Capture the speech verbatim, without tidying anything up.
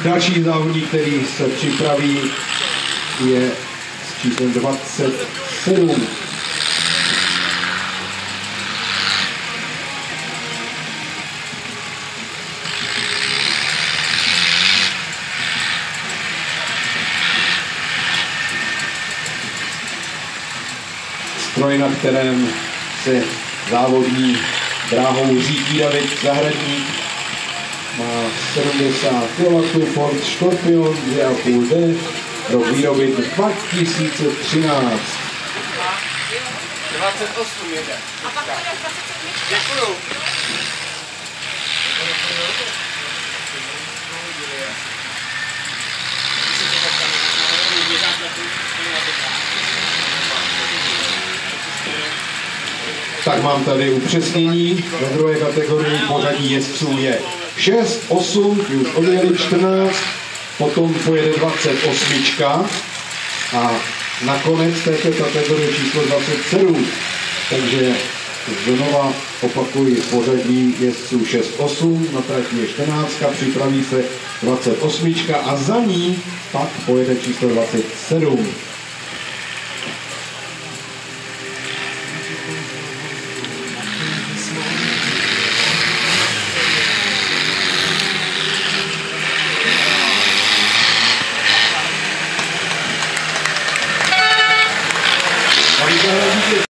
Další závodník, který se připraví, je s číslem dvacet sedm. Stroj, na kterém se závodní dráhou řídí David Zahradník, má sedmdesát kilowattů Ford Scorpion dvě a půl D, rok výroby dva tisíce třináct. dvacet osm jede. A pak to jde dvacet sedm. Děkuju. Tak mám tady upřesnění. Ve druhé kategorii pořadí jezdců je šest, osm, už odjeli čtrnáct, potom pojede dvacet osm a nakonec této kategorie číslo dvacet sedm. Takže znova opakuji pořadí jezdců šest, osm, na trati je čtrnáct, připraví se dvacet osm a za ní pak pojede číslo dvacet sedm.